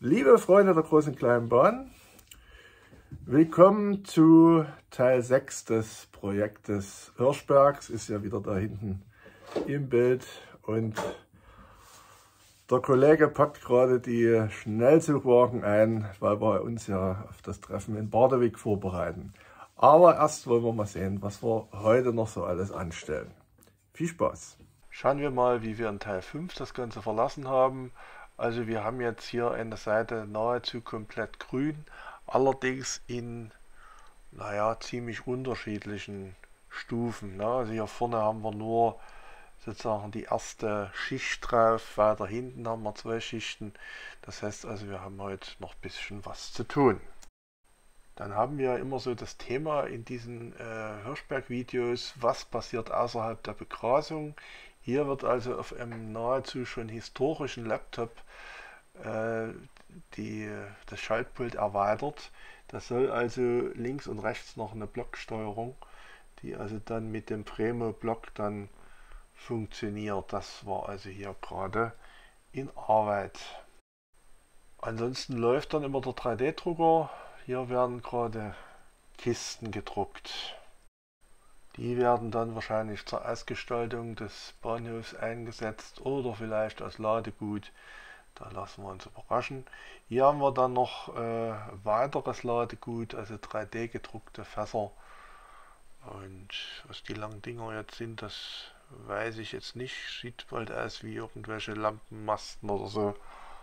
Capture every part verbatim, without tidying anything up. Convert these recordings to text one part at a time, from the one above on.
Liebe Freunde der großen kleinen Bahn, willkommen zu Teil sechs des Projektes Hirschbergs. Ist ja wieder da hinten im Bild und der Kollege packt gerade die Schnellzugwagen ein, weil wir uns ja auf das Treffen in Bardewig vorbereiten. Aber erst wollen wir mal sehen, was wir heute noch so alles anstellen. Viel Spaß! Schauen wir mal, wie wir in Teil fünf das Ganze verlassen haben. Also wir haben jetzt hier eine Seite nahezu komplett grün, allerdings in, naja, ziemlich unterschiedlichen Stufen. Ne? Also hier vorne haben wir nur sozusagen die erste Schicht drauf, weiter hinten haben wir zwei Schichten. Das heißt also, wir haben heute noch ein bisschen was zu tun. Dann haben wir immer so das Thema in diesen äh, Hirschberg-Videos, was passiert außerhalb der Begrasung. Hier wird also auf einem nahezu schon historischen Laptop äh, die, das Schaltpult erweitert. Das soll also links und rechts noch eine Blocksteuerung, die also dann mit dem Premo-Block dann funktioniert. Das war also hier gerade in Arbeit. Ansonsten läuft dann immer der drei D Drucker. Hier werden gerade Kisten gedruckt. Die werden dann wahrscheinlich zur Ausgestaltung des Bahnhofs eingesetzt oder vielleicht als Ladegut. Da lassen wir uns überraschen. Hier haben wir dann noch äh, weiteres Ladegut, also drei D gedruckte Fässer. Und was die langen Dinger jetzt sind, das weiß ich jetzt nicht. Sieht bald aus wie irgendwelche Lampenmasten oder so.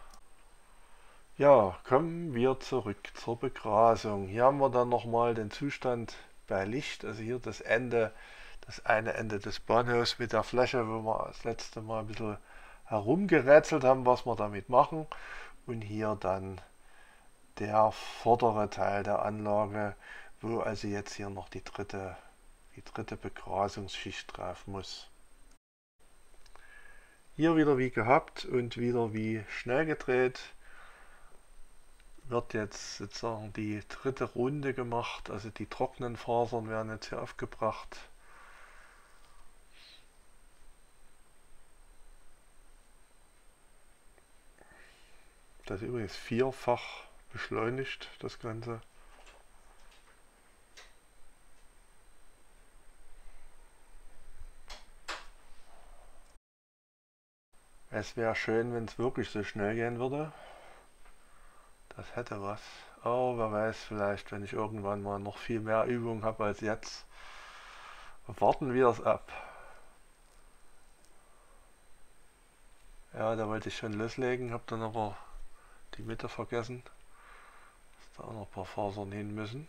Ja, kommen wir zurück zur Begrasung. Hier haben wir dann nochmal den Zustand bei Licht, also hier das Ende, das eine Ende des Bahnhofs mit der Fläche, wo wir das letzte Mal ein bisschen herumgerätselt haben, was wir damit machen. Und hier dann der vordere Teil der Anlage, wo also jetzt hier noch die dritte, die dritte Begrasungsschicht drauf muss. Hier wieder wie gehabt und wieder wie schnell gedreht. Wird jetzt sozusagen die dritte Runde gemacht, also die trockenen Fasern werden jetzt hier aufgebracht. Das ist übrigens vierfach beschleunigt, das Ganze. Es wäre schön, wenn es wirklich so schnell gehen würde. Das hätte was. Aber wer weiß, vielleicht, wenn ich irgendwann mal noch viel mehr Übung habe als jetzt. Warten wir es ab. Ja, da wollte ich schon loslegen, habe dann aber die Mitte vergessen. Dass da auch noch ein paar Fasern hin müssen.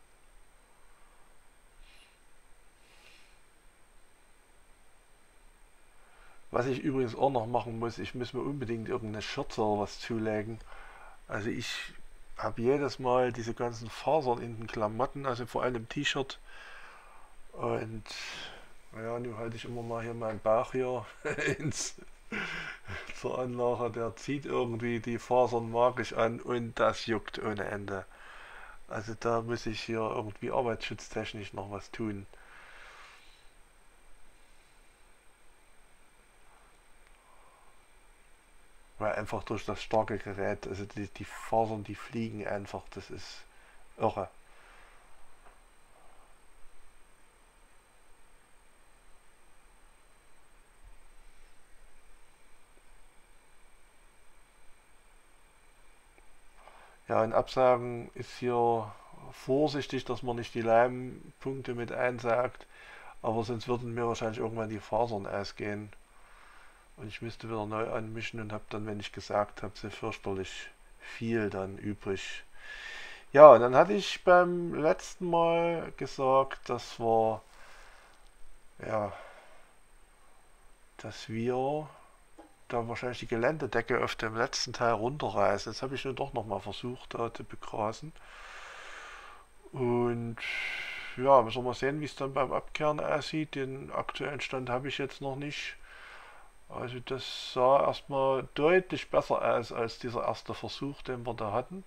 Was ich übrigens auch noch machen muss, ich muss mir unbedingt irgendeine Schürze oder was zulegen. Also ich habe jedes Mal diese ganzen Fasern in den Klamotten, also vor allem im T-Shirt. Und naja, nun halte ich immer mal hier meinen Bauch hier ins, zur Anlage. Der zieht irgendwie die Fasern magisch an und das juckt ohne Ende. Also da muss ich hier irgendwie arbeitsschutztechnisch noch was tun. Weil einfach durch das starke Gerät, also die, die Fasern, die fliegen einfach, das ist irre. Ja, in Absagen ist hier vorsichtig, dass man nicht die Leimpunkte mit einsagt, aber sonst würden mir wahrscheinlich irgendwann die Fasern ausgehen. Und ich müsste wieder neu anmischen und habe dann, wenn ich gesagt habe, so fürchterlich viel dann übrig. Ja, und dann hatte ich beim letzten Mal gesagt, dass wir, ja, dass wir da wahrscheinlich die Geländedecke auf dem letzten Teil runterreißen. Jetzt habe ich nur doch nochmal versucht, da zu begrasen. Und ja, müssen wir mal sehen, wie es dann beim Abkehren aussieht. Den aktuellen Stand habe ich jetzt noch nicht. Also das sah erstmal deutlich besser aus als dieser erste Versuch, den wir da hatten.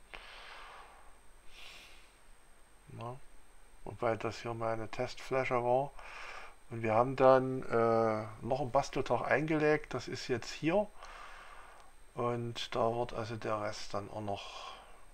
Ja, wobei das hier meine Testfläche war. Und wir haben dann äh, noch einen Basteltag eingelegt. Das ist jetzt hier. Und da wird also der Rest dann auch noch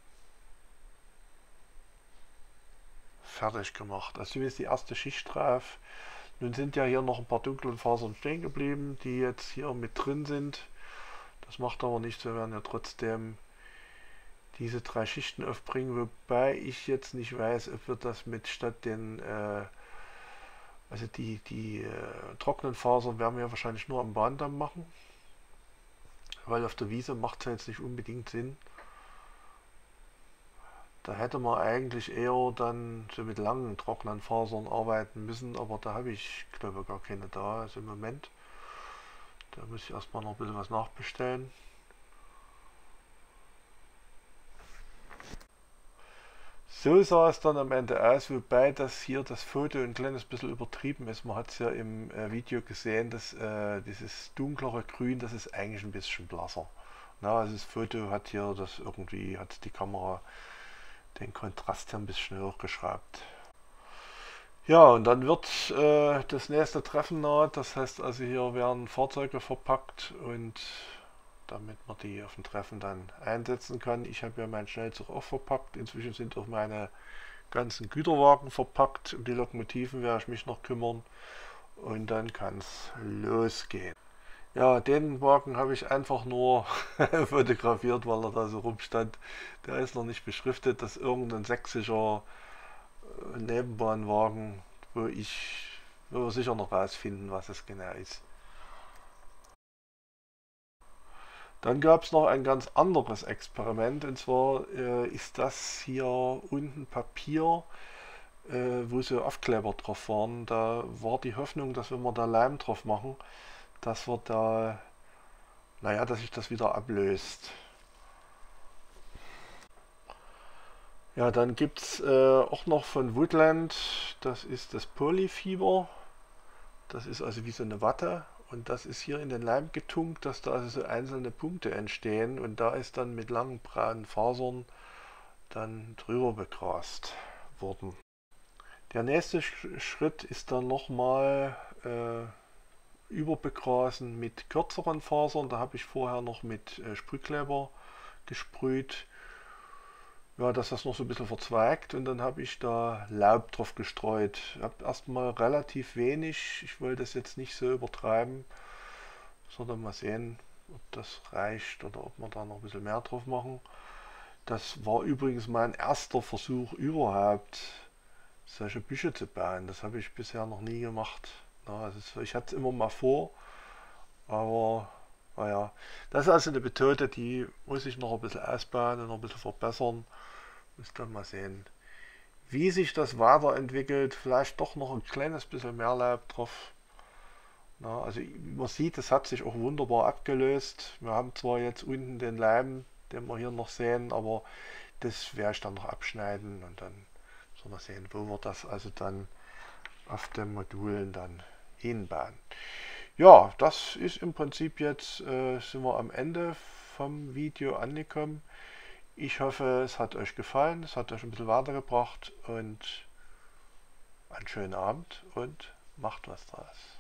fertig gemacht. Also hier ist die erste Schicht drauf. Nun sind ja hier noch ein paar dunkle Fasern stehen geblieben, die jetzt hier mit drin sind. Das macht aber nichts, wir werden ja trotzdem diese drei Schichten aufbringen, wobei ich jetzt nicht weiß, ob wir das mit statt den, äh, also die, die äh, trockenen Fasern werden wir wahrscheinlich nur am Bahndamm machen, weil auf der Wiese macht es ja jetzt nicht unbedingt Sinn. Da hätte man eigentlich eher dann so mit langen trockenen Fasern arbeiten müssen, aber da habe ich glaube gar keine da, also im Moment. Da muss ich erstmal noch ein bisschen was nachbestellen. So sah es dann am Ende aus, wobei das hier das Foto ein kleines bisschen übertrieben ist. Man hat es ja im äh, Video gesehen, dass äh, dieses dunklere Grün, das ist eigentlich ein bisschen blasser. Na, also das Foto hat hier das irgendwie, hat die Kamera den Kontrast hier ein bisschen hochgeschraubt. Ja, und dann wird äh, das nächste Treffen naht. Das heißt also, hier werden Fahrzeuge verpackt und damit man die auf dem Treffen dann einsetzen kann. Ich habe ja meinen Schnellzug auch verpackt. Inzwischen sind auch meine ganzen Güterwagen verpackt. Um die Lokomotiven werde ich mich noch kümmern. Und dann kann es losgehen. Ja, den Wagen habe ich einfach nur fotografiert, weil er da so rumstand. Der ist noch nicht beschriftet. Das ist irgendein sächsischer Nebenbahnwagen, wo ich wo wir sicher noch rausfinden, was es genau ist. Dann gab es noch ein ganz anderes Experiment, und zwar äh, ist das hier unten Papier, äh, wo so Aufkleber drauf waren. Da war die Hoffnung, dass wenn wir da Leim drauf machen, dass wir da, naja, dass sich das wieder ablöst. Ja, dann gibt es äh, auch noch von Woodland, das ist das Polyfiber. Das ist also wie so eine Watte. Und das ist hier in den Leim getunkt, dass da also so einzelne Punkte entstehen und da ist dann mit langen braunen Fasern dann drüber begrast worden. Der nächste Schritt ist dann nochmal äh, überbegrasen mit kürzeren Fasern. Da habe ich vorher noch mit äh, Sprühkleber gesprüht, ja, dass das noch so ein bisschen verzweigt, und dann habe ich da Laub drauf gestreut. Ich habe erstmal relativ wenig, ich wollte das jetzt nicht so übertreiben, sondern mal sehen, ob das reicht oder ob wir da noch ein bisschen mehr drauf machen. Das war übrigens mein erster Versuch überhaupt, solche Büsche zu bauen. Das habe ich bisher noch nie gemacht. Ja, also ich hatte es immer mal vor, aber naja, das ist also eine Methode, die muss ich noch ein bisschen ausbauen und noch ein bisschen verbessern. Muss dann mal sehen, wie sich das weiterentwickelt. Vielleicht doch noch ein kleines bisschen mehr Laub drauf. Na, also man sieht, es hat sich auch wunderbar abgelöst. Wir haben zwar jetzt unten den Leim, den wir hier noch sehen, aber das werde ich dann noch abschneiden und dann soll man sehen, wo wir das also dann auf den Modulen dann hinbauen. Ja, das ist im Prinzip jetzt, äh, sind wir am Ende vom Video angekommen. Ich hoffe, es hat euch gefallen, es hat euch ein bisschen weitergebracht und einen schönen Abend und macht was draus.